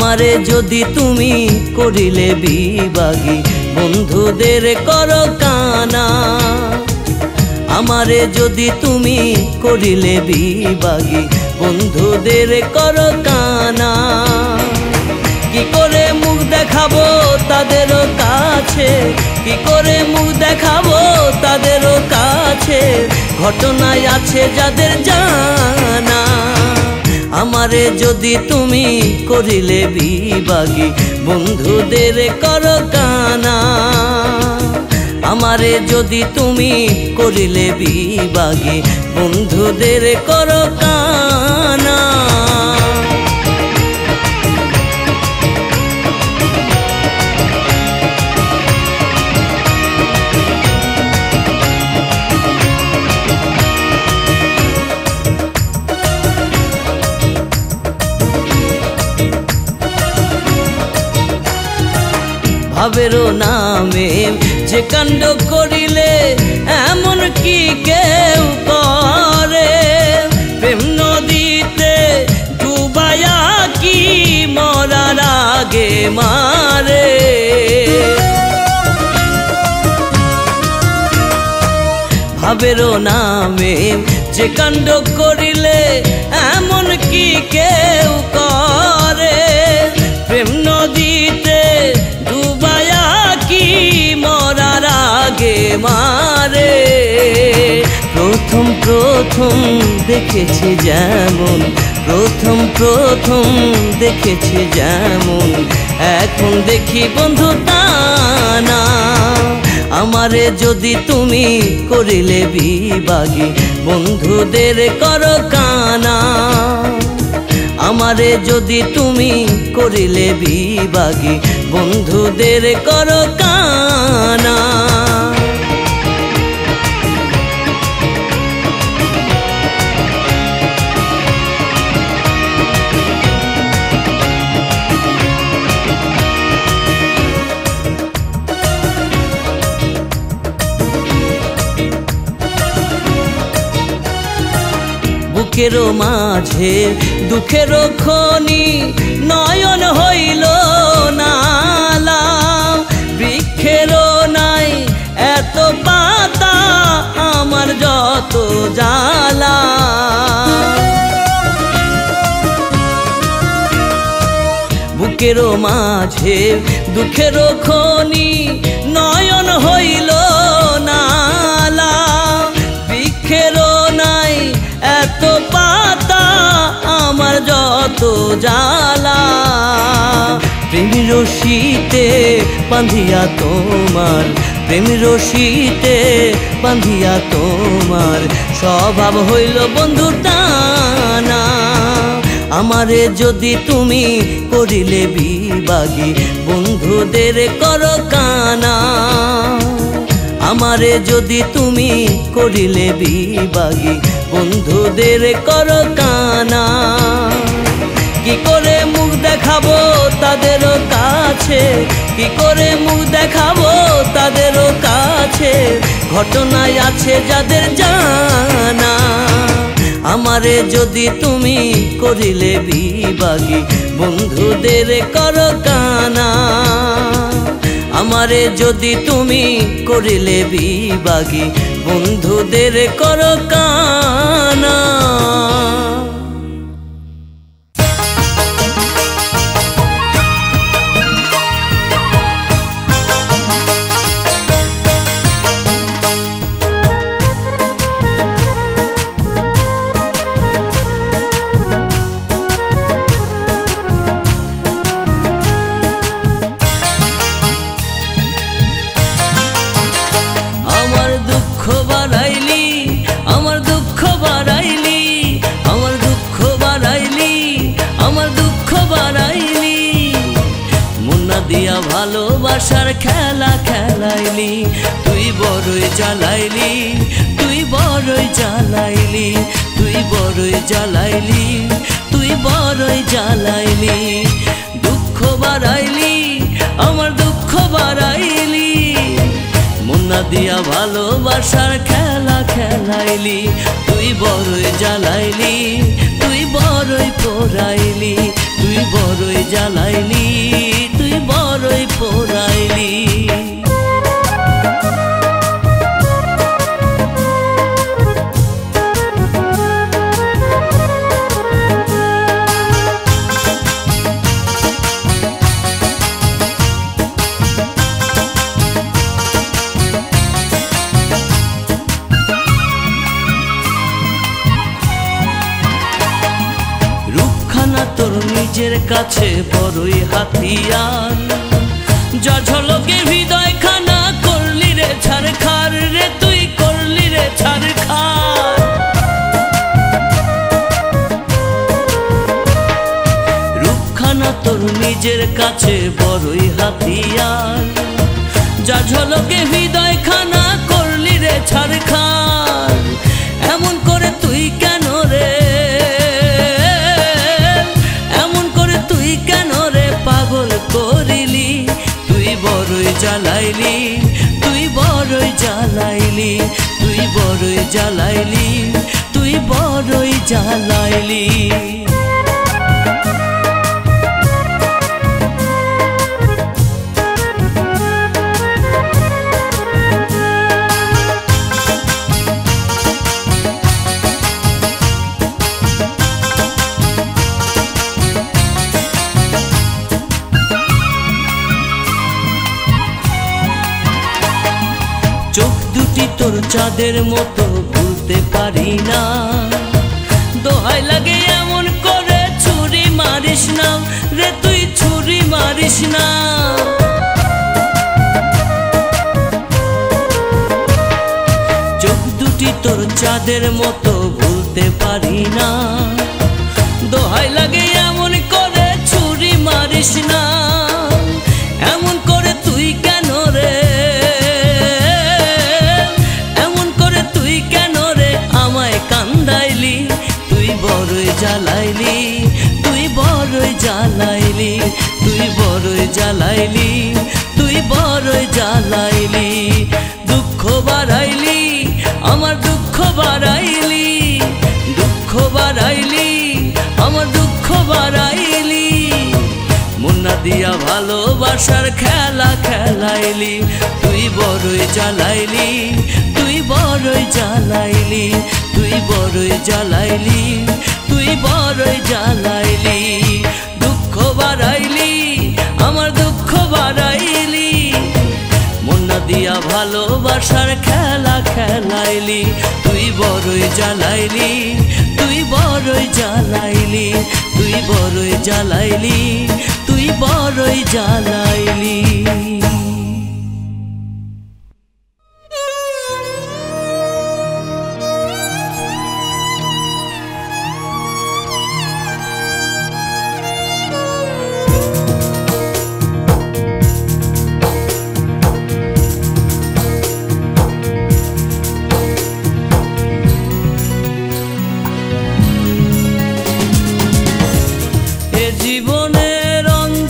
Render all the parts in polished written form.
আমারে যদি তুমি করিলে বিভাগী বন্ধুদের করো কানা আমারে যদি তুমি করিলে বিভাগী বন্ধুদের করো কানা কি করে মুখ দেখাবো তাদেরও কাছে কি করে মুখ দেখাবো তাদেরও কাছে ঘটনায় আছে যাদের জানা আমারে যদি তুমি করিলে বিভাগী বন্ধুদের করো কানা আমারে যদি তুমি করিলে বিভাগী বন্ধুদের করো কানা ভাবেরও নামে যে কাণ্ড করিলে এমন কি কেউ করে প্রেম নদীতে ডুবায়া কি মরার আগে মারে ভাবেরও নামে যে কাণ্ড করিলে এমন কি কেউ করে প্রেম নদীতে ডুবায়া কি মরার আগে মারে প্রথম প্রথম দেখেছি যেমন প্রথম প্রথম দেখেছি যেমন এখন দেখি বন্ধু তা না আমারে যদি তুমি করিলে বিভাগী বন্ধুদের করো কানা আমারে যদি তুমি করিলে বিভাগী বন্ধুদের করো কানা বুকেরও মাঝে দুঃখেরও খনি নয়ন হইল নালা বৃক্ষেরও নাই এত পাতা আমার যত জ্বালা বুকেরও মাঝে দুঃখেরও খনি নয়ন হইল নালা বৃক্ষেরও নাই এত পাতা আমার যত জ্বালা প্রেম রশিতে বাঁধিয়া তোমার প্রেম রশিতে বাঁধিয়া তোমার স্বভাব হইল বন্ধু টানা আমারে যদি তুমি করিলে বিভাগী বন্ধুদের করো কানা আমারে যদি তুমি করিলে বিভাগী বন্ধুদের করো কানা কি করে মুখ দেখাবো তাদেরও কাছে কি করে মুখ দেখাবো তাদেরও কাছে ঘটনায় আছে যাদের জানা আমারে যদি তুমি করিলে বিভাগী বন্ধুদের করো কানা আমারে যদি তুমি করিলে বিভাগী বন্ধুদের করো কানা ভালোবাসার খেলা খেলাইলি তুই বড়ই জ্বালাইলি তুই বড়ই জ্বালাইলি তুই বড়ই জ্বালাইলি তুই বড়ই জ্বালাইলি দুঃখ বাড়াইলি আমার দুঃখ বাড়াইলি মুন্না দিয়া ভালোবাসার খেলা খেলাইলি তুই বড়ই জ্বালাইলি তুই বড়ই পোড়াইলি তুই বড়ই জ্বালাইলি, তুই বড়ই পোড়াইলি। তোর নিজের কাছে বড়ই হাতিয়ার, যা ঝলকে হৃদয় খানা করলি রে ছারখার রে, তুই করলি রে ছারখার। রূপখানা তোর নিজের কাছে বড়ই হাতিয়ার, যা ঝলকে হৃদয় খানা করলি রে ছারখার। এমন করে তুই কেন রে, করিলি তুই বড়ই জ্বালাইলি, তুই বড়ই জ্বালাইলি, তুই বড়ই জ্বালাইলি, তুই বড়ই জ্বালাইলি। চোখ দুটি তোর চাঁদের মতো ভুলতে পারি না, দোহাই লাগে এমন করে ছুরি মারিস না রে, তুই ছুরি মারিস না। চোখ দুটি তোর চাঁদের মতো ভুলতে পারি না, দোহাই লাগে এমন করে ছুরি মারিস না। এমন করে তুই কেন রে, কান্দাইলি তুই বড়ই জ্বালাইলি, তুই বড়ই জ্বালাইলি, তুই বড়ই জ্বালাইলি, তুই বড়ই জ্বালাইলি। দুঃখ বাড়াইলি আমার দুঃখ বাড়াইলি, দুঃখ বাড়াইলি আমার দুঃখ বাড়াইলি। মুন্না দিয়া ভালোবাসার খেলা খেলাইলি, তুই বড়ই জ্বালাইলি, তুই বড়ই জ্বালাইলি, তুই বড়ই জ্বালাইলি, তুই বড়ই জ্বালাইলি। দুঃখ বাড়াইলি আমার দুঃখ বাড়াইলি, মুন্না দিয়া ভালোবাসার খেলা খেলাইলি, তুই বড়ই জ্বালাইলি, তুই বড়ই জ্বালাইলি, তুই বড়ই জ্বালাইলি, তুই বড়ই জ্বালাইলি। জীবনের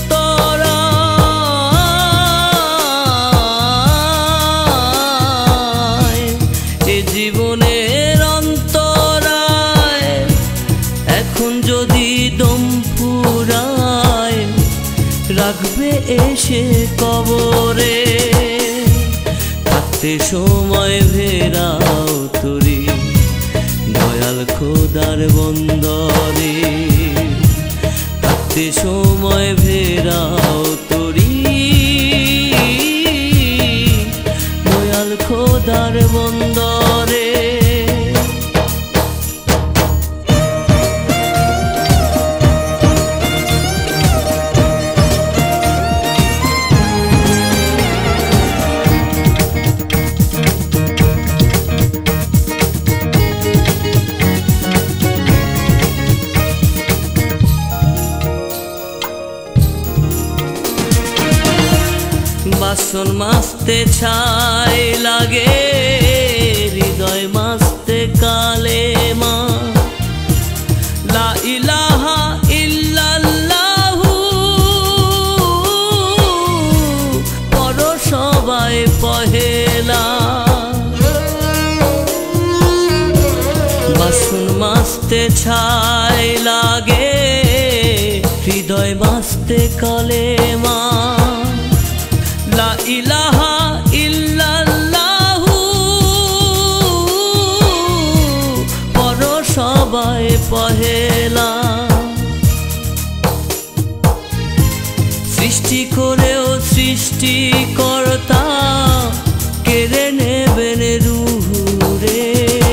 অন্তরায়, এ জীবনের অন্তরায়, এখন যদি দম ফুরায় রাখবে এসে কবরে। থাকতে সময় ভেরাও তোরি দয়াল খোদার বন্দরে, থাকতে সময় ভেরাও তোরি দয়াল খোদার বন্দরে। বাসন মাজতে ছাই লাগে, হৃদয় মাজতে কালেমা, লা ইলাহা ইল্লাল্লাহু পড়ো সবাই পহেলা। বাসন মাজতে ছাই লাগে, কালেমা। লা ইলাহা ইল্লাল্লাহু পড়ো সবাই পহেলা। সৃষ্টি করেও সৃষ্টিকর্তা কেড়ে নেবেন রুহুরে।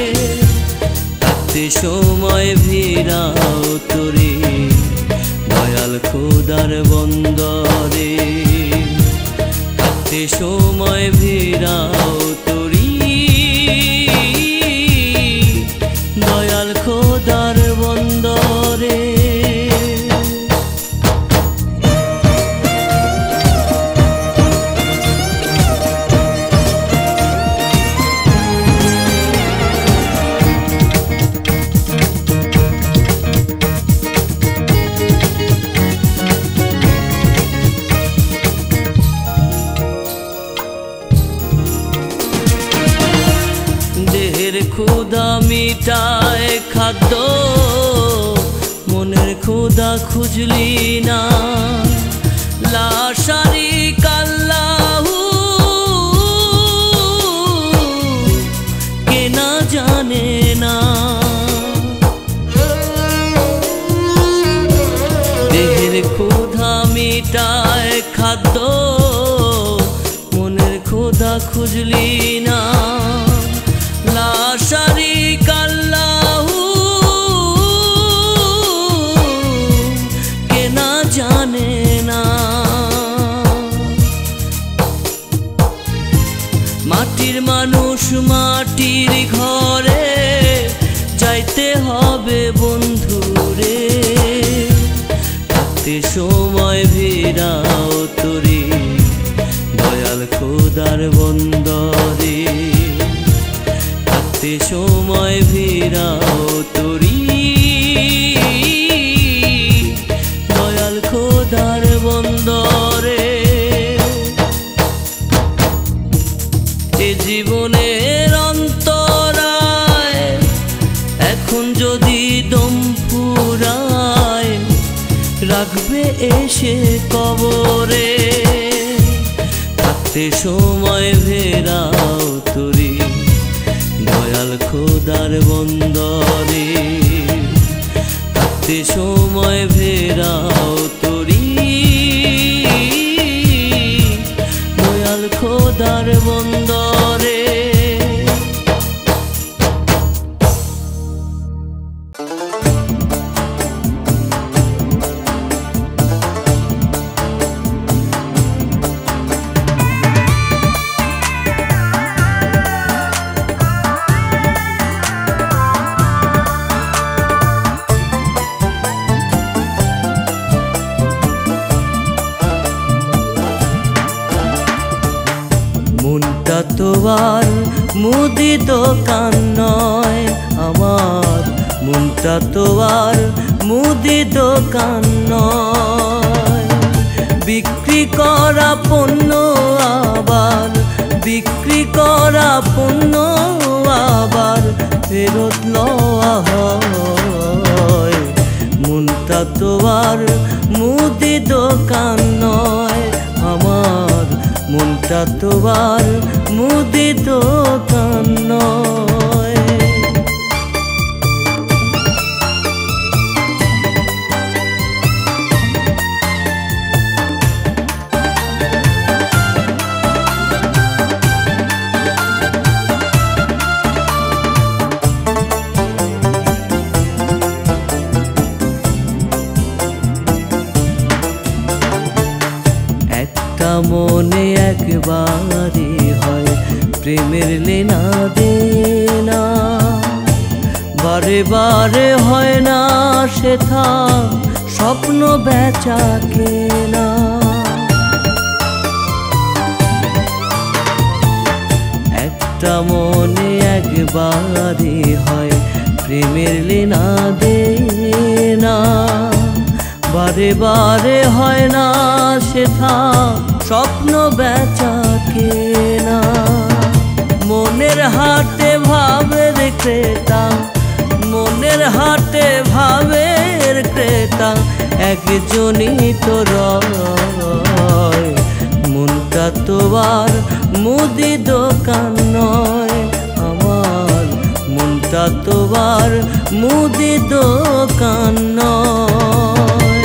থাকতে সময় ভিড়াও তোরে দয়াল খোদার বন্দরে। থাকতে সময় ভিড়াও তোরি দয়াল খোদার বন্দরে। ক্ষুধা মিটায় খাদ্য, মনের ক্ষুধা খুঁজলি না। লা শারিকা লাহু কে না জানে না। দেহের ক্ষুধা মিটায় খাদ্য, মনের ক্ষুধা খুঁজলি না। লা শারিকা লাহু কে না জানে না। মাটির মানুষ মাটির ঘরে যাইতে হবে বন্ধুরে। থাকতে সময় ভিড়াও তোরে দয়াল খোদার বন্দরে। থাকতে সময় ভিড়াও তোরি দয়াল খোদার বন্দরে। এ জীবনের অন্তরায় এখন যদি দম ফুরায়, রাখবে এসে কবরে। থাকতে সময় ভিড়াও তোরি দয়াল খোদার বন্দরে। থাকতে সময় ভিড়াও তোরি দয়াল খোদার বন্দরে। মনটা তো আর মুদি দোকান নয় আমার, মনটা তো আর মুদি দোকান নয়। বিক্রি করা পণ্য আবার, বিক্রি করা পণ্য আবার ফেরত লওয়া হয়। মনটা তো আর মুদি দোকান নয় আমার, মনটা তো আর মুদি দোকান নয়। মনে একবারই হয় প্রেমের লেনা দেনা, বারে বারে হয় না সেথা স্বপ্ন বেচা কেনা। একটা মনে একবারই হয় প্রেমের লেনা দেনা, বারে বারে হয় না সেথা স্বপ্ন বেচা কেনা। মনের হাটে ভাবের ক্রেতা, মনের হাটে ভাবের ক্রেতা একজনই তো রয়। মনটা তো আর মুদি দোকান নয় আমার, মনটা তো আর মুদি দোকান নয়।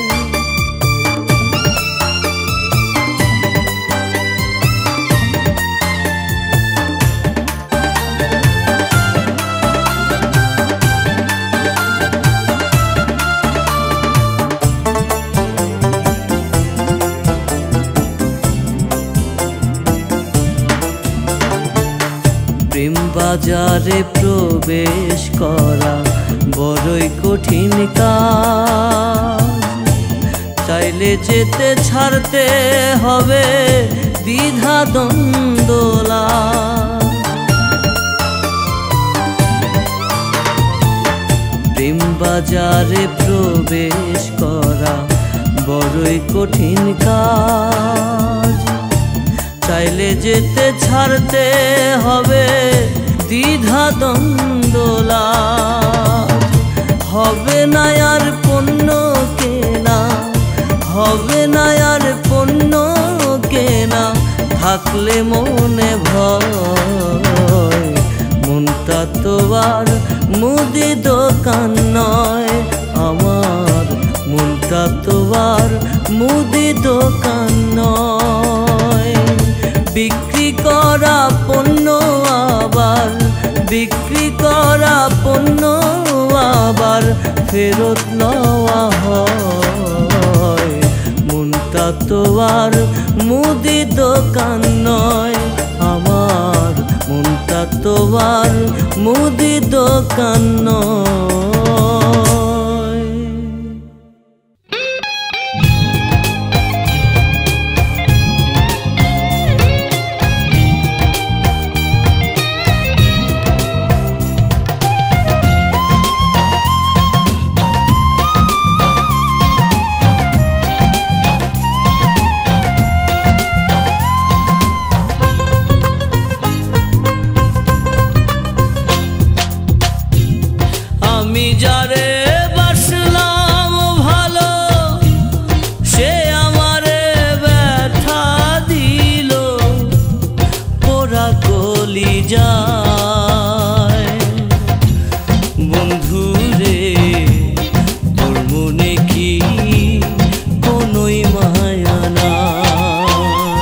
প্রেম বাজারে প্রবেশ করা বড়ই কঠিন কাজ, চাইলে যেতে ছাড়তে হবে দ্বিধা দ্বন্দ্বলা। প্রেম বাজারে প্রবেশ করা বড়ই কঠিন কাজ, চাইলে যেতে ছাড়তে হবে দ্বিধা দ্বন্দ্বলা। হবে না আর পণ্য কেনা, হবে না আর পণ্য কেনা, থাকলে মনে ভয়। মনটা তো আর মুদি দোকান নয় আমার, মনটা তো আর মুদি দোকান নয়। বিক্রি করা পণ্য আবার, বিক্রি করা পণ্য আবার ফেরত নেওয়া হয়। মনটা তো আর মুদি দোকান নয় আমার, মনটা তো আর মুদি দোকান নয়। আমি যারে বাসলাম ভালো সে আমারে ব্যথা দিল, পোড়া কলিজায়। বন্ধুরে তোর মনে কি কোনোই মায়া নাই?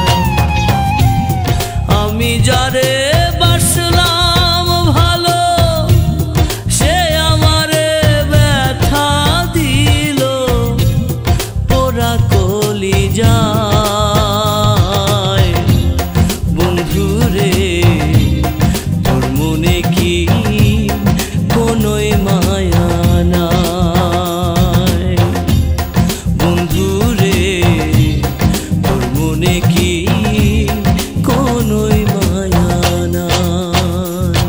আমি যারে বাসলাম ভালো সে আমারে ব্যথা দিল, পোড়া কলিজায়। বন্ধুরে তোর মনে কি কোনোই মায়া নাই? বন্ধুরে তোর মনে কি কোনোই মায়া নাই?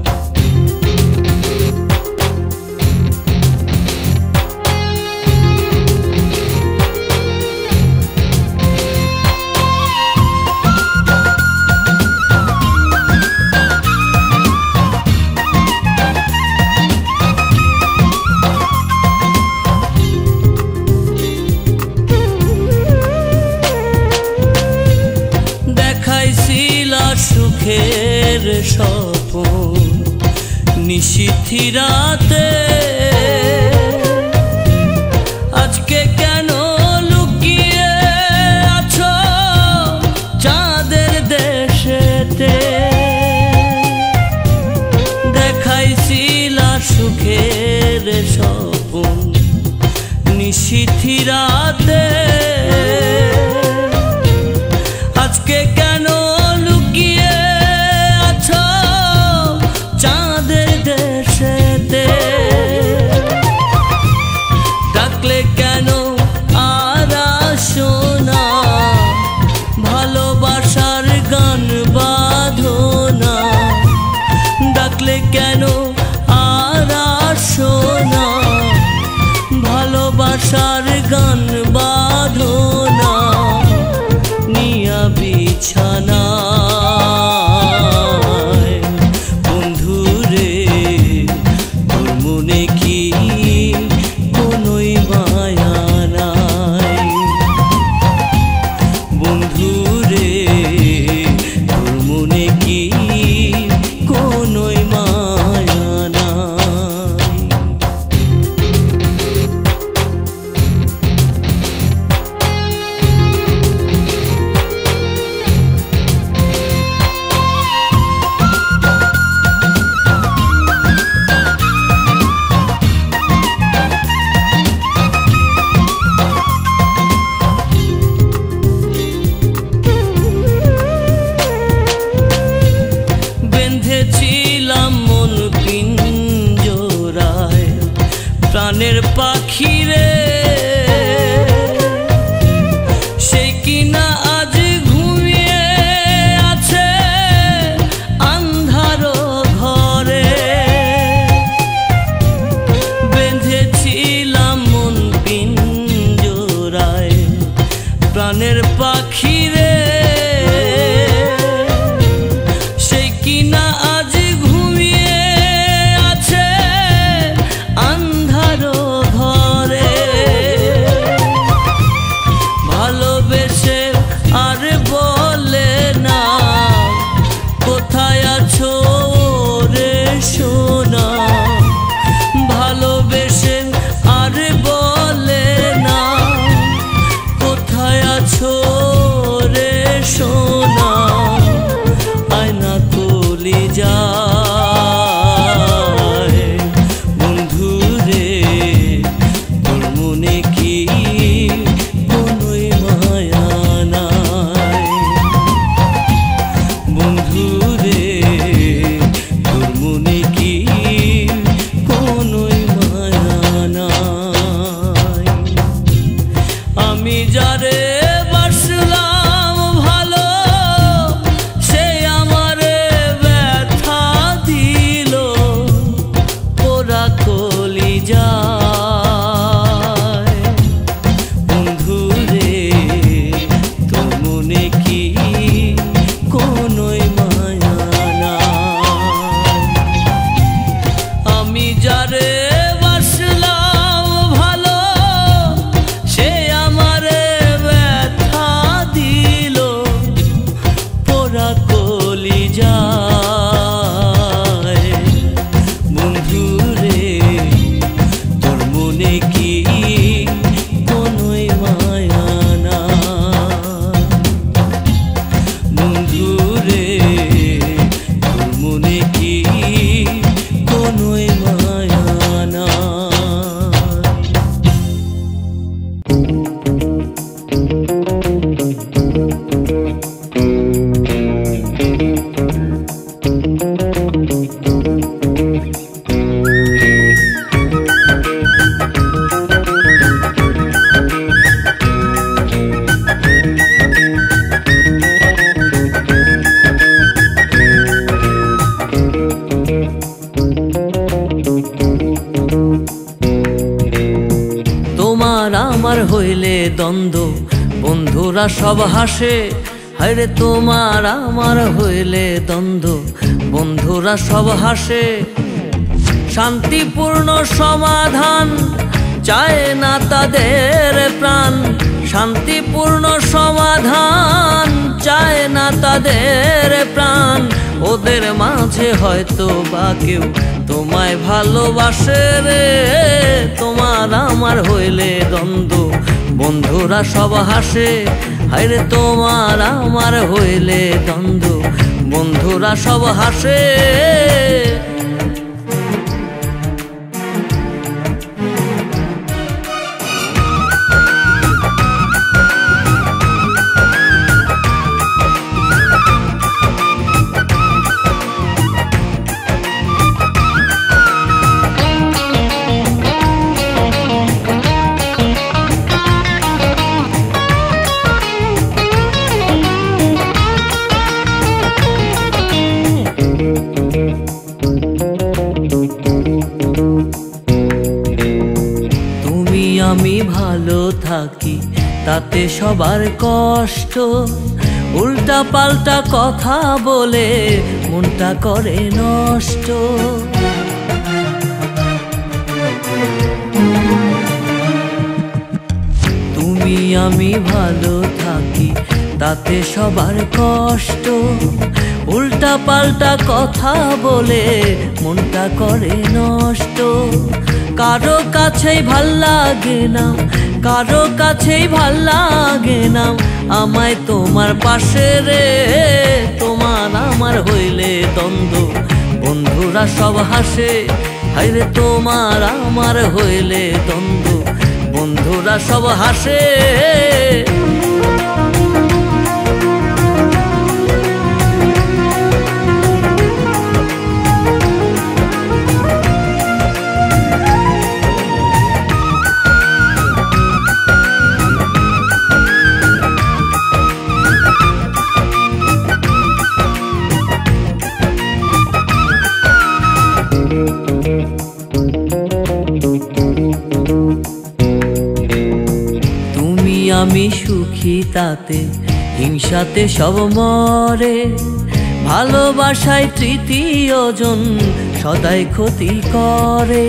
দেখাইছিলা সুখের স্বপন নিশীথি রাতে, আজকে কেন লুকিয়ে আছো চাঁদের দেশেতে? দেখাইছিলা সুখের স্বপন নিশীথি রাতে, আজকে কেন লুকিয়ে আছো চাঁদের দেশেতে? ডাকলে কেন আর আসো না, ভালোবাসার গান বাঁধো না। ডাকলে কেন আর আসো না, ভালোবাসার গান বাঁধো না। নিয়া বিছানায় বন্ধুরে তোর মনে পাখি রে সেই কিনা আজ ঘুমিয়ে আছে আন্ধার ঘরে। বেঁধেছিলাম মন পিঞ্জরায় প্রাণের পাখি রে সেই কিনা আজ ঘুমিয়ে আছে আন্ধার ঘরে। ভালোবেসে আর বলে না কোথায় আছো রে সোনা। ভালোবেসে আর বলে না কোথায় আছো রে সোনা। আয়না কলি যায় বন্ধু রে তোর মনে কি কোনোই মায়া নাই। বন্ধু রে তোর মনে কি কোনোই মায়া নাই। আমি যারে বাসলাম ভালো সে আমারে ব্যথা দিল পোড়া কলি যায়। বন্ধু রে তোর মনে কি কোনোই মায়া নাই। আমি যারে বাসলাম ভালো সে আমারে ব্যথা দিল পোড়া কলি যায়। বন্ধু রে তোর মনে কি কোনোই মায়া নাই। বন্ধু রে তোর মনে কি কোনোই মায়া নাই। তোমার আমার হইলে দ্বন্দ্ব বন্ধুরা সব হাসে। হায়রে তোমার আমার হইলে দ্বন্দ্ব বন্ধুরা সব হাসে। শান্তিপূর্ণ সমাধান চায় না তাদের প্রাণ। শান্তিপূর্ণ সমাধান চায় না তাদের প্রাণ। ওদের মাঝে হয়তো বা কেউ তোমায় ভালোবাসে রে। তোমার আমার হইলে দ্বন্দ্ব বন্ধুরা সব হাসে। হায়রে তোমার আমার হইলে দ্বন্দ্ব বন্ধুরা সব হাসে। আমি ভালো থাকি তাতে সবার কষ্ট। উল্টা পাল্টা কথা বলে মনটা করে নষ্ট। তুমি আমি ভালো থাকি তাতে সবার কষ্ট। উল্টা পাল্টা কথা বলে মনটা করে নষ্ট। কারো কাছেই ভাল লাগে না, কারো কাছেই ভাল লাগে না আমায় তোমার পাশে রে। তোমার আমার হইলে দ্বন্দ্ব বন্ধুরা সব হাসে। হায়রে তোমার আমার হইলে দ্বন্দ্ব বন্ধুরা সব হাসে। তাতে হিংসাতে সব মরে। ভালোবাসায় তৃতীয় জন সদাই ক্ষতি করে।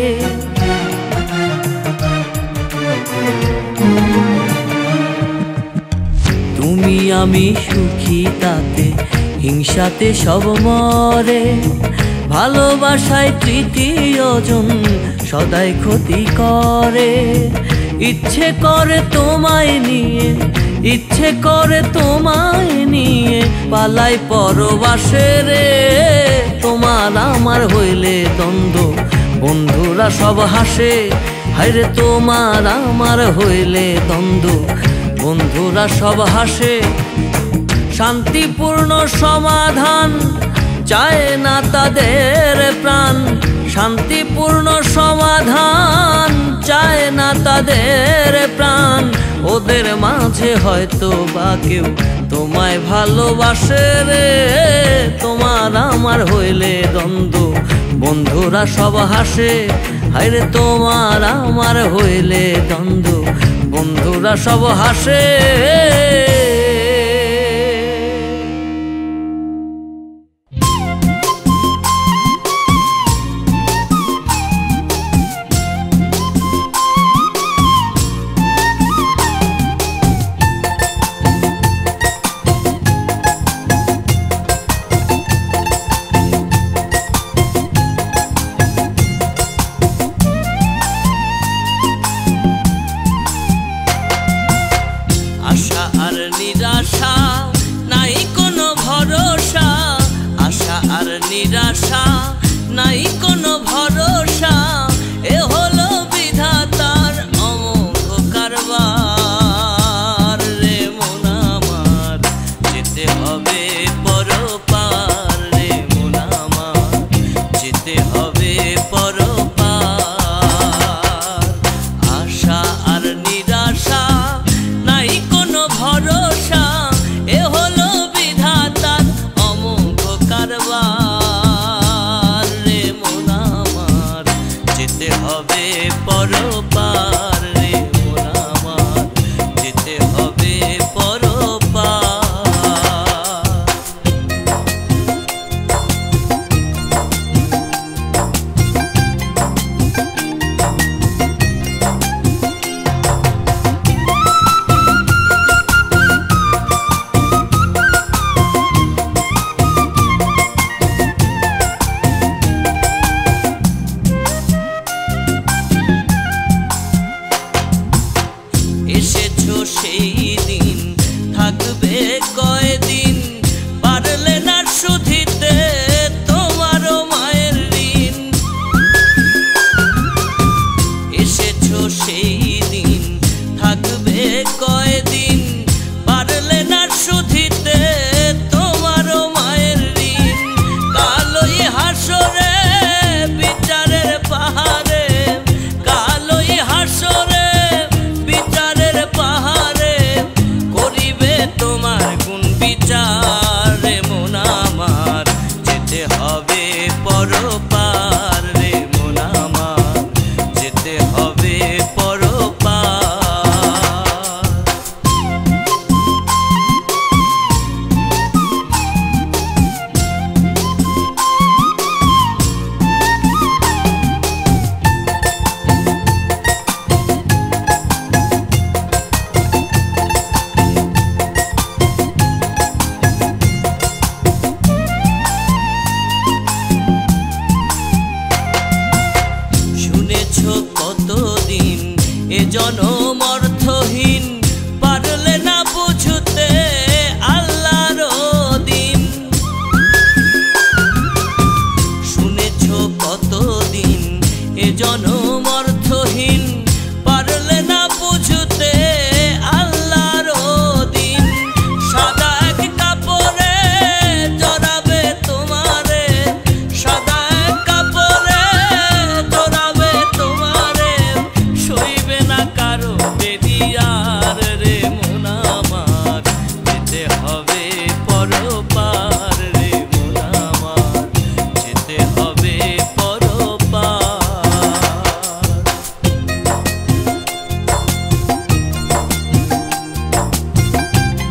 তুমি আমি সুখী তাতে হিংসাতে সব মরে। ভালোবাসায় তৃতীয় জন সদাই ক্ষতি করে। ইচ্ছে করে তোমায় নিয়ে, ইচ্ছে করে তোমায় নিয়ে পালাই পরবাসে রে। তোমার আমার হইলে দ্বন্দ্ব বন্ধুরা সব হাসে। হায়রে তোমার আমার হইলে দ্বন্দ্ব বন্ধুরা সব হাসে। শান্তিপূর্ণ সমাধান চায় না তাদের প্রাণ। শান্তিপূর্ণ সমাধান চায় না তাদের প্রাণ। ওদের মাঝে হয়তো বা কেউ তোমায় ভালোবাসে রে। তোমার আমার হইলে দ্বন্দ্ব বন্ধুরা সব হাসে। হায়রে তোমার আমার হইলে দ্বন্দ্ব বন্ধুরা সব হাসে। আশা আর নিরাশা নাই কোনো ভরসা। আশা আর নিরাশা নাই কোনো ভরসা। এ হলো বিধাতার অমোঘ কারবার রে মন আমার। যেতে হবে পরপার রে মন আমার। যেতে হবে পরপার। আশা আর নিরাশা নাই কোনো ভরসা। এ হলো বিধাতার অমোঘ কারবার রে মন আমার। যেতে হবে পরপার রে মন আমার। যেতে হবে পরপার। এসেছো সেই দিন থাকবে কয়দিন। পারলে না শুধিতে তোমারও মায়ের ঋণ। এসেছো সেই দিন থাকবে কয়দিন। পারলে না শুধিতে তোমারও মায়ের ঋণ। কালোই হাসরে বিচারের পাহাড়ে। কালোই হাসরে বিচারের পাহাড়ে। করিবে তোমার গুণ বিচার রে মন আমার। যেতে হবে পরপার রে মন আমার। যেতে হবে পরপার। শুনেছো কতদিন এ জনম অর্থহীন। পারলে না বুঝতে আল্লাহর দিন। শুনেছো কতদিন এ জনম অর্থহীন। পারলে না বুঝতে আল্লাহর দিন। সাদা এক কাপড়ে জড়াবে তোমারে। সাদা এক কাপড়ে জড়াবে তোমারে। সইবে না কারো বেরিয়ার রে মন আমার। যেতে হবে পরপার রে মন আমার। যেতে হবে পরপার।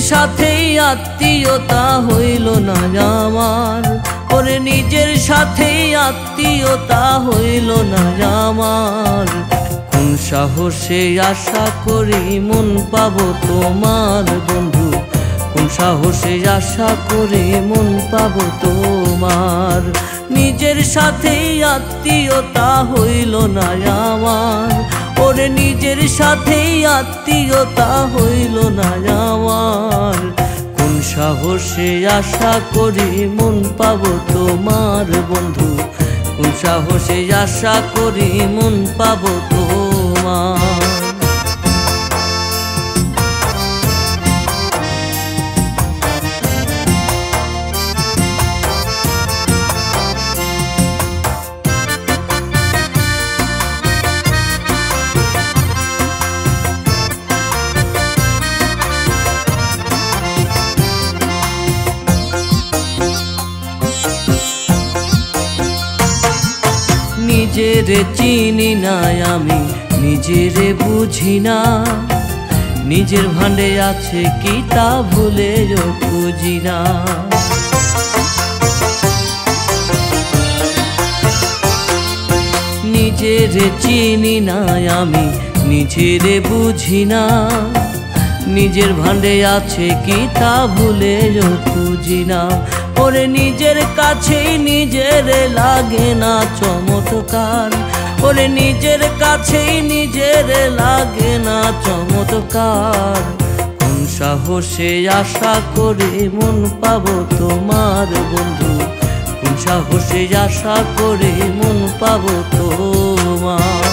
সাথেই আত্মীয়তা হইল না আমার, ওরে নিজের সাথেই আত্মীয়তা হইল না আমার। কোন সাহসে আশা করি মন পাবো তোমার বন্ধু, কোন সাহসে আশা করি মন পাবো তোমার। নিজের সাথেই আত্মীয়তা হইল না আমার, ওরে নিজের সাথেই আত্মীয়তা হইল না আমার। কোন সাহসে আশা করি মন পাবো তোমার বন্ধু, কোন সাহসে আশা করি মন পাবো তোমার। নিজেরে চিনি না আমি, নিজেরে বুঝি না, নিজের ভাণ্ডে আছে কি তা ভুলেও খুঁজি না। নিজেরে চিনি না আমি, নিজেরে বুঝি না, নিজের ভাণ্ডে আছে কি তা ভুলেও খুঁজি না। ওরে নিজের কাছেই নিজের লাগে না চমৎকার, ওরে নিজের কাছেই নিজের লাগে না চমৎকার। কোন সাহসে আশা করে মন পাবো তোমার বন্ধু, কোন সাহসে আশা করে মন পাবো তোমার।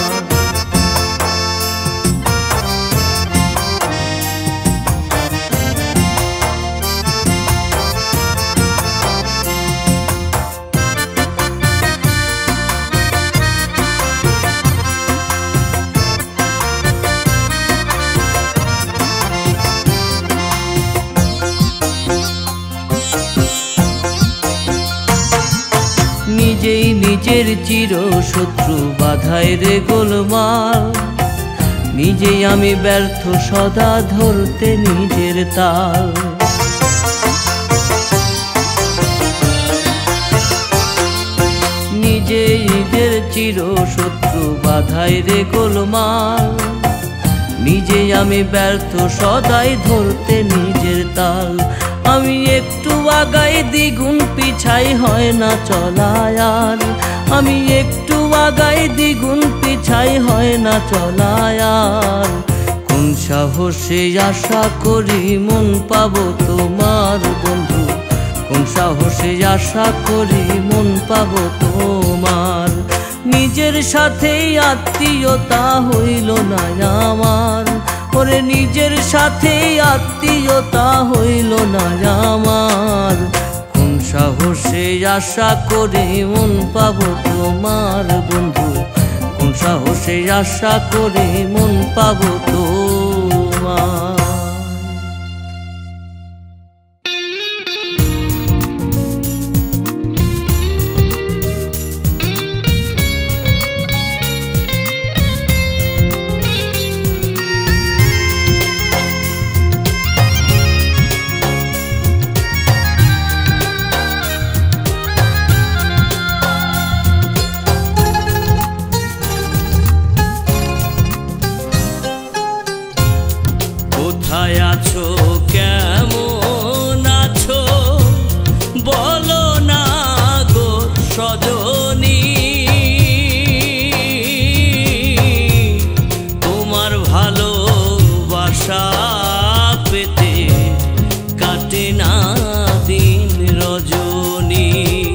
নিজেই নিজের চির শত্রু বাধায় রে গোলমাল, নিজেই আমি ব্যর্থ সদা ধরতে নিজের তাল। নিজেই নিজের চির শত্রু বাধায় রে গোলমাল, নিজেই আমি ব্যর্থ সদাই ধরতে নিজের তাল। আমি একটু আগাই দ্বিগুণ পিছাই হয় না চলায় আর, আমি একটু আগাই দ্বিগুণ পিছাই হয় না চলায় আর। কোন সাহসে আশা করি মন পাবো তোমার বন্ধু, কোন সাহসে আশা করি মন পাবো তোমার। নিজের সাথেই আত্মীয়তা হইল না আমার, ওরে নিজের সাথেই আত্মীয়তা হইল না আমার। কোন সাহসে আশা করে মন পাবো তোমার বন্ধু, কোন সাহসে আশা করে মন পাবো তোমার। কোথায় আছো কেমন আছো বলো না গো সজনী, তোমার ভালোবাসা পেতে কাটে না দিন রজনী,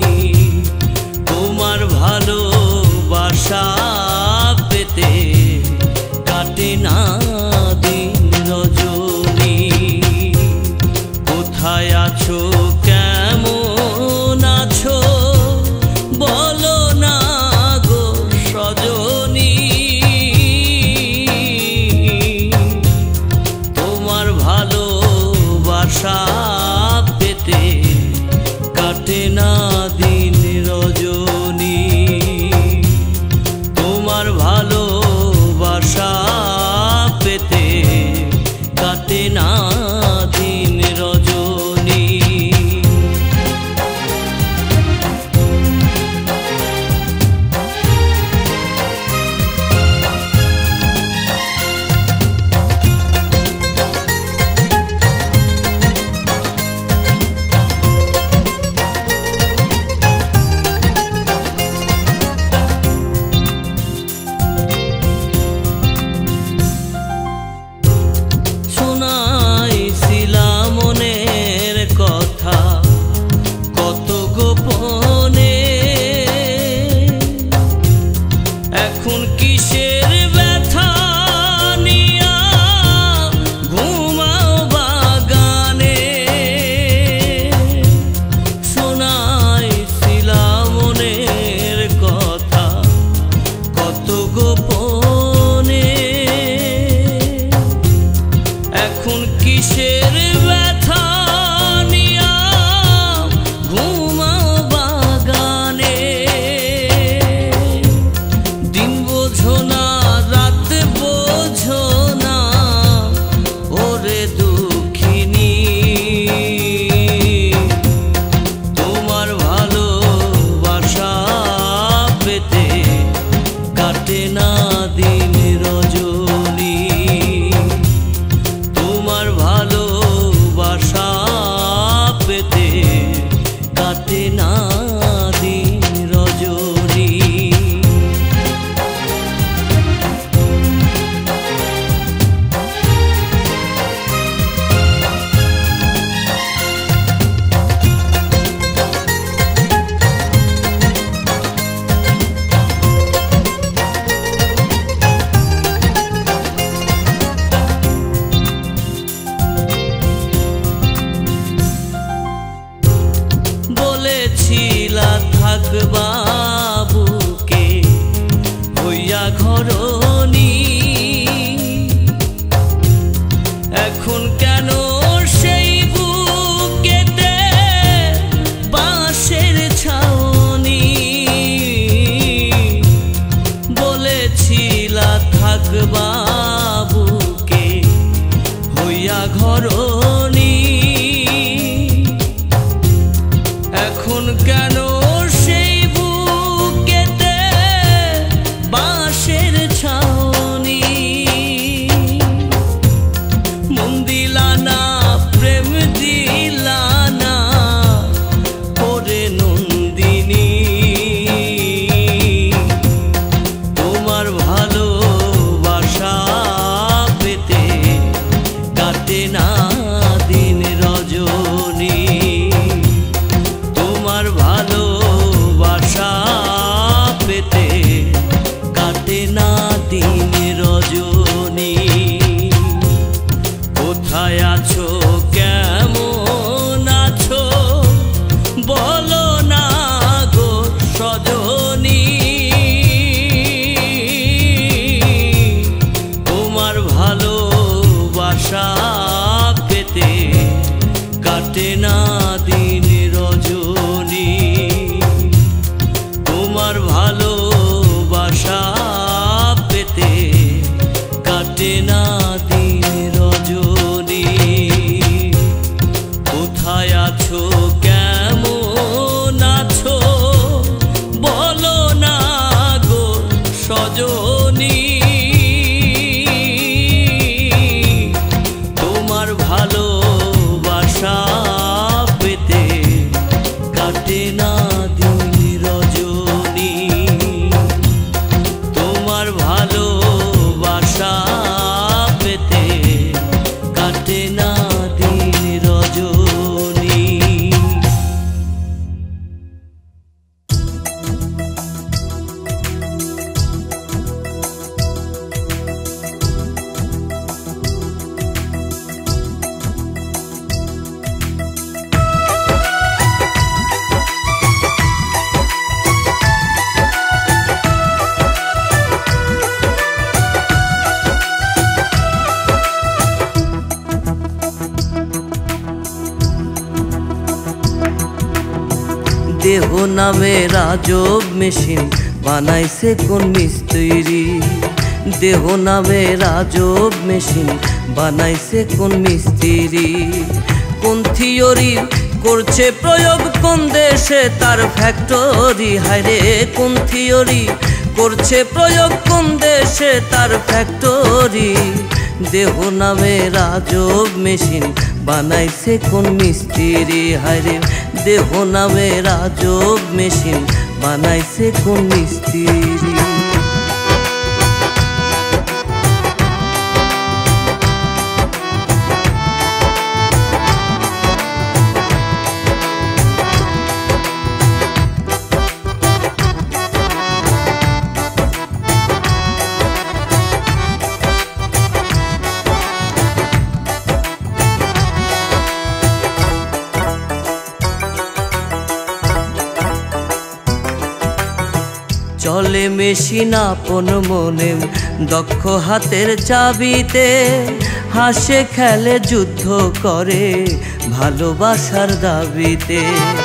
তোমার ভালোবাসা পেতে কাটে না দিন রজনী। এখন কিসের ব্যথা নিয়া ঘুমাও বাগানে, দিন বোঝো না রাত বোঝো না ওরে দুঃখিনী, তোমার ভালোবাসা পেতে কাটে না দিন রজনী, তোমার ভালোবাসা পেতে কাটে না দিন রজনী। বলেছিলা থাকবা বুকে হইয়া ঘরনি, এখন কেন সেই বুকেতে বাঁশের ছাউনি, বলেছিলা থাকবা বুকে হইয়া ঘরনি, এখন কেন সেই বুকেতে বাঁশের ছাউনি, মন দিলা না প্রেম দিলা না ওরে নন্দিনী, তোমার ভালোবাসা পেতে কাটে না দিন রজনী, তোমার ভালোবাসা পেতে কাটে না দিন রজনী। কোথায় আছো কেমন আছো বলো না গো সজনী, তোমার ভালোবাসা পেতে কাটে না দিন রজনী, তোমার ভালোবাসা পেতে কাটে না দিন রজনী। কোথায় আছো কেমন আছো বলো না গো সজনী, তোমার ভালোবাসা পেতে কাটে না দিন রজনী, তোমার ভালোবাসা পেতে কাটে না দিন রজনী। দেহ নামে রাজব মেশিন বানাইছে কোন মিস্ত্রি, দেহ নামে রাজব মেশিন বানাইছে কোন মিস্ত্রি, কোন থিওরি করছে প্রয়োগ কোন দেশে তার ফ্যাক্টরি, হায়রে কোন থিওরি করছে প্রয়োগ কোন দেশে তার ফ্যাক্টরি, দেহ নামে রাজব মেশিন বানাইছে কোন মিস্ত্রি, হায়রে দেহ নামে রাজব মেশিন বানাইছে কোন মিস্ত্রি। চলে মেশিন আপন মনে দক্ষ হাতের চাবিতে, হাসে খেলে যুদ্ধ করে ভালোবাসার দাবিতে।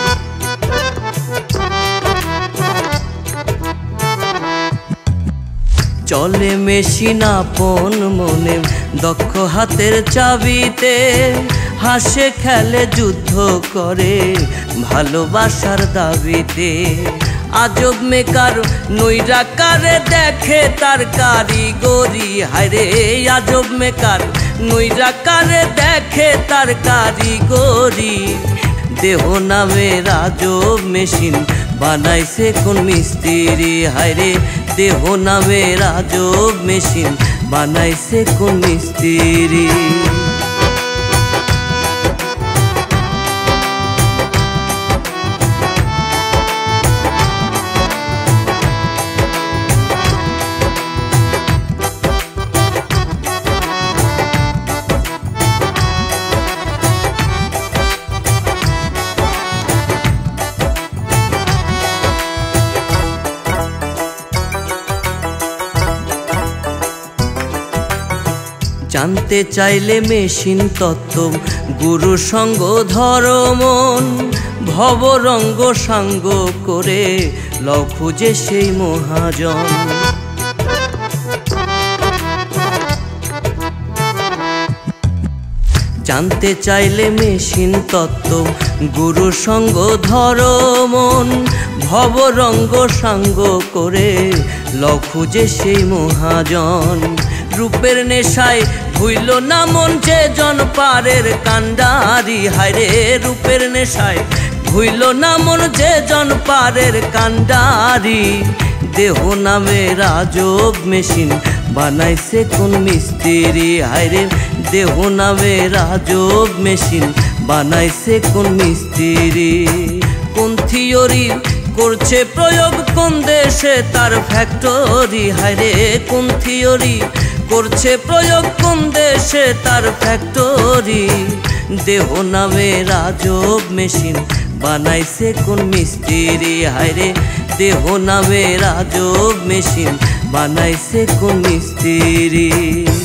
চলে মেশিন আপন মনে দক্ষ হাতের চাবিতে, হাসে খেলে যুদ্ধ করে ভালোবাসার দাবিতে। আজব মেকার নৈরাকারে দেখে তার কারিগরি, হায়রে আজব মেকার নৈরাকারে দেখে তার কারিগরি। দেহ নামের আজব মেশিন বানাইছে কোন মিস্ত্রি, হায়রে দেহ নামের আজব মেশিন বানাইছে কোন মিস্ত্রি। জানতে চাইলে মেশিন তত্ত্ব গুরু সঙ্গ ধর্মন, ভবরঙ্গ সাঙ্গ করে লও খুঁজে সেই মহাজন। জানতে চাইলে মেশিন তত্ত্ব গুরু সঙ্গ ধর্মন, ভবরঙ্গ সাঙ্গ করে লও খুঁজে সেই মহাজন। রূপের নেশায় ভুইল না মন যে জন পারের কান্ডারি, হায়রে রূপের নেশায় ভুইল না মন যে জন পারের কান্ডারি। দেহ নামের আজব মেশিন বানাইছে কোন মিস্ত্রি, হায়রে দেহ নামের আজব মেশিন বানাইছে কোন মিস্ত্রি। কোন থিওরি করছে প্রয়োগ কোন দেশে তার ফ্যাক্টরি, হায়রে কোন থিওরি করছে প্রয়োগ কোন দেশে তার ফ্যাক্টরি। দেহ নামের আজব মেশিন বানাইছে কোন মিস্ত্রি, হায়রে দেহ নামের আজব মেশিন বানাইছে কোন মিস্ত্রি।